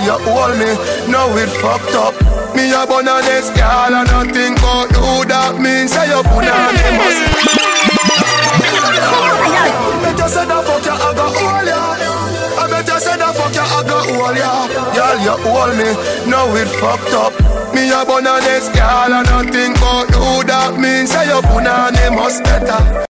you hold me, now it fucked up. Me a bun on this girl and nothing but you. That means say you put on me must. Better say that fuck you, I got hold ya. I better say that fuck you, I got hold ya. Girl, you hold me, now it fucked up. Me a bun on this girl and nothing but you. That means say you put on me must better.